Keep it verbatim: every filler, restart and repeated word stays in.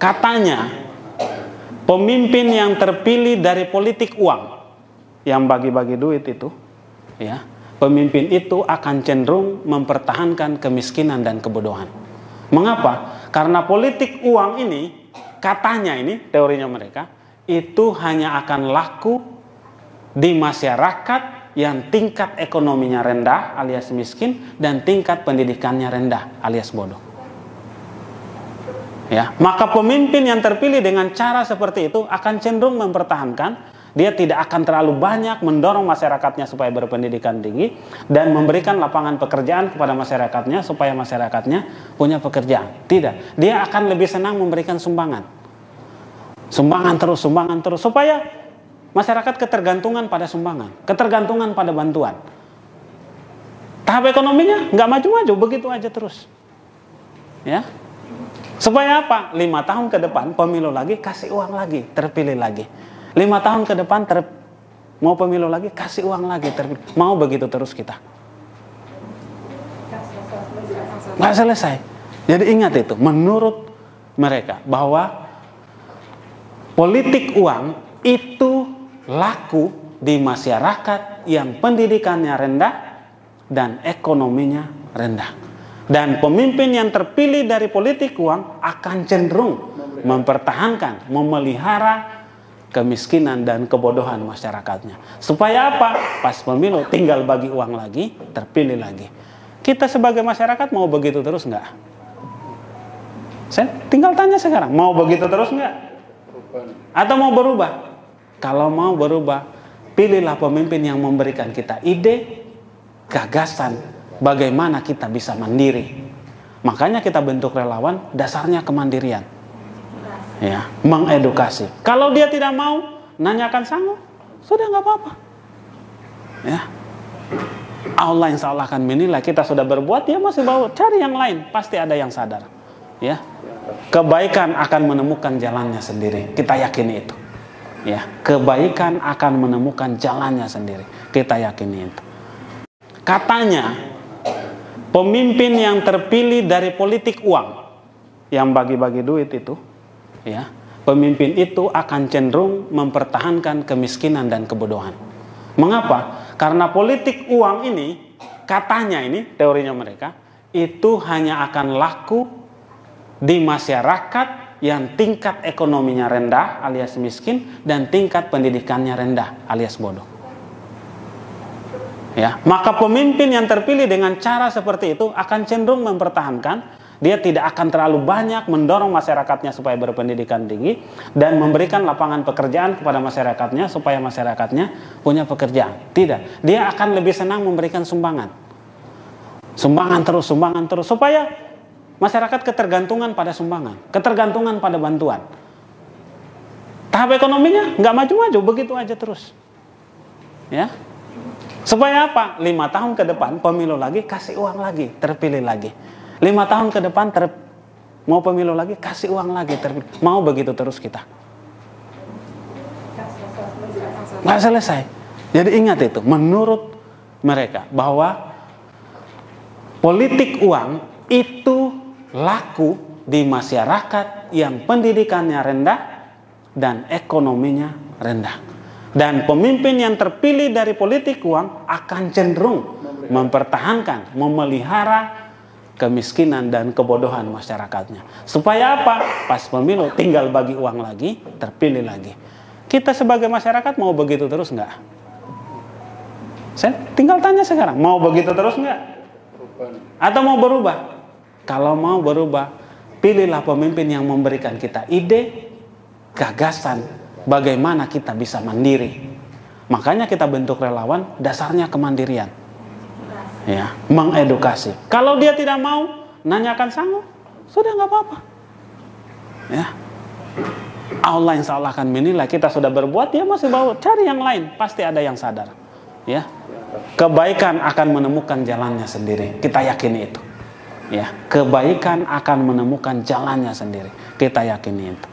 Katanya pemimpin yang terpilih dari politik uang, yang bagi-bagi duit itu, ya, pemimpin itu akan cenderung mempertahankan kemiskinan dan kebodohan. Mengapa? Karena politik uang ini, katanya ini, teorinya mereka, itu hanya akan laku di masyarakat yang tingkat ekonominya rendah alias miskin dan tingkat pendidikannya rendah alias bodoh. Ya, maka pemimpin yang terpilih dengan cara seperti itu akan cenderung mempertahankan, dia tidak akan terlalu banyak mendorong masyarakatnya supaya berpendidikan tinggi dan memberikan lapangan pekerjaan kepada masyarakatnya supaya masyarakatnya punya pekerjaan. Tidak, dia akan lebih senang memberikan sumbangan. Sumbangan terus, sumbangan terus supaya masyarakat ketergantungan pada sumbangan, ketergantungan pada bantuan. Tahap ekonominya nggak maju-maju, begitu aja terus. Ya. Supaya apa? Lima tahun ke depan pemilu lagi, kasih uang lagi, terpilih lagi. Lima tahun ke depan ter... mau pemilu lagi, kasih uang lagi, terpilih. Mau begitu terus kita? Nggak selesai. Jadi ingat itu, menurut mereka bahwa politik uang itu laku di masyarakat yang pendidikannya rendah dan ekonominya rendah. Dan pemimpin yang terpilih dari politik uang akan cenderung mempertahankan, memelihara kemiskinan dan kebodohan masyarakatnya. Supaya apa? Pas pemilu tinggal bagi uang lagi, terpilih lagi. Kita sebagai masyarakat mau begitu terus nggak? Saya tinggal tanya sekarang, mau begitu terus nggak? Atau mau berubah? Kalau mau berubah, pilihlah pemimpin yang memberikan kita ide, gagasan, bagaimana kita bisa mandiri. Makanya kita bentuk relawan, dasarnya kemandirian. Ya, mengedukasi. Kalau dia tidak mau, nanyakan sanggup, sudah nggak apa-apa. Ya, Allah insya Allah akan menilai kita sudah berbuat, dia masih bawa, cari yang lain, pasti ada yang sadar. Ya, kebaikan akan menemukan jalannya sendiri. Kita yakini itu. Ya, kebaikan akan menemukan jalannya sendiri. Kita yakini itu. Katanya pemimpin yang terpilih dari politik uang, yang bagi-bagi duit itu, ya, pemimpin itu akan cenderung mempertahankan kemiskinan dan kebodohan. Mengapa? Karena politik uang ini, katanya ini, teorinya mereka, itu hanya akan laku di masyarakat yang tingkat ekonominya rendah alias miskin dan tingkat pendidikannya rendah alias bodoh. Ya, maka pemimpin yang terpilih dengan cara seperti itu akan cenderung mempertahankan, dia tidak akan terlalu banyak mendorong masyarakatnya supaya berpendidikan tinggi dan memberikan lapangan pekerjaan kepada masyarakatnya supaya masyarakatnya punya pekerjaan. Tidak, dia akan lebih senang memberikan sumbangan. Sumbangan terus, sumbangan terus supaya masyarakat ketergantungan pada sumbangan, ketergantungan pada bantuan. Tahap ekonominya nggak maju-maju, begitu aja terus. Ya. Supaya apa? Lima tahun ke depan pemilu lagi, kasih uang lagi, terpilih lagi. Lima tahun ke depan ter... mau pemilu lagi, kasih uang lagi, terpilih. Mau begitu terus kita? Nggak selesai. Jadi ingat itu, menurut mereka bahwa politik uang itu laku di masyarakat yang pendidikannya rendah dan ekonominya rendah. Dan pemimpin yang terpilih dari politik uang akan cenderung mempertahankan, memelihara kemiskinan dan kebodohan masyarakatnya. Supaya apa? Pas pemilu tinggal bagi uang lagi, terpilih lagi. Kita sebagai masyarakat mau begitu terus nggak? Saya tinggal tanya sekarang, mau begitu terus nggak? Atau mau berubah? Kalau mau berubah, pilihlah pemimpin yang memberikan kita ide, gagasan, bagaimana kita bisa mandiri. Makanya kita bentuk relawan, dasarnya kemandirian. Ya, mengedukasi. Kalau dia tidak mau, nanyakan sanggup, sudah nggak apa-apa. Ya, Allah insya Allah akan menilai kita sudah berbuat, dia masih bawa, cari yang lain, pasti ada yang sadar. Ya, kebaikan akan menemukan jalannya sendiri. Kita yakini itu. Ya, kebaikan akan menemukan jalannya sendiri. Kita yakini itu.